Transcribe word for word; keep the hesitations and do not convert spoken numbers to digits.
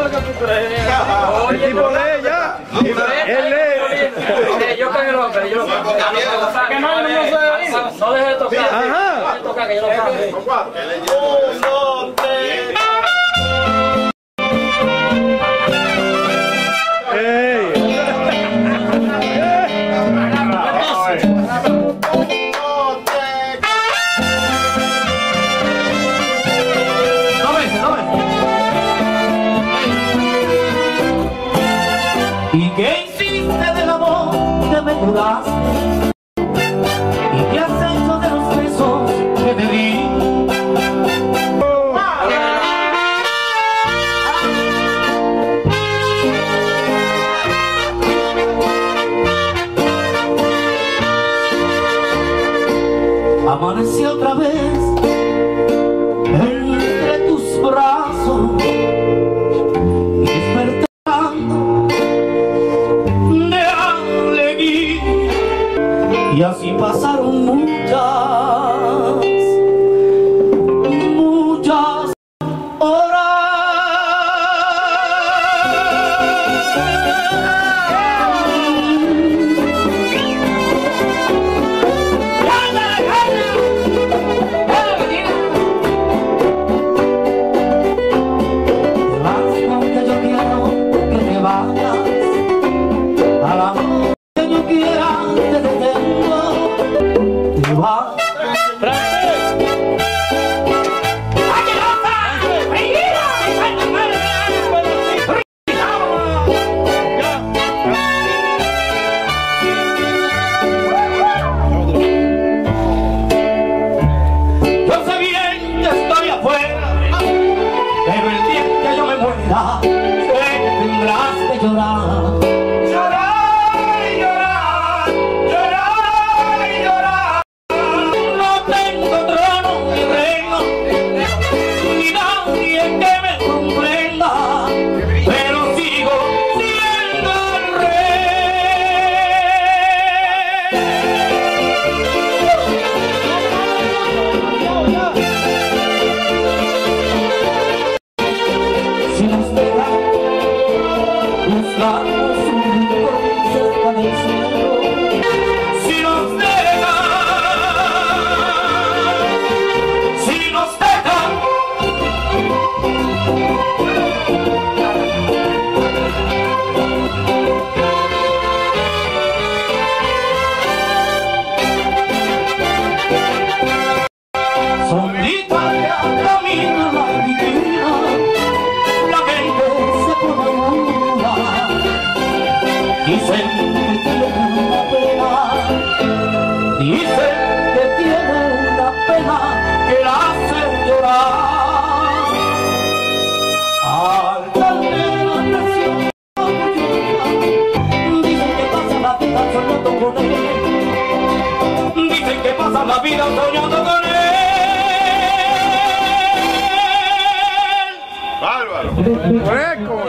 lo que tú crees. El tipo lee ya. Él lee. Yo cagué los papeles, yo lo cagué. Que no, no se debe ir. No deje de tocar. Ajá. No deje de tocar, que yo lo cagué. Uno, tres. ¿Y qué hiciste del amor que me juraste? ¿Y qué has hecho de los besos que te di? Amanecí otra vez entre tus brazos y desperté y así pasaron muchas, muchas horas. Aunque yo quiero que te vayas, a la noche que yo quiera te detengo. Te vas. Yo sé bien que estoy afuera, pero el día que yo me muera, sé que tendrás que llorar. Dicen que tiene una pena, dicen que tiene una pena que la hace llorar. Al caldero nació una lluvia, dicen que pasa la vida soñando con él, dicen que pasa la vida soñando con él. Bárbaro. Fresco.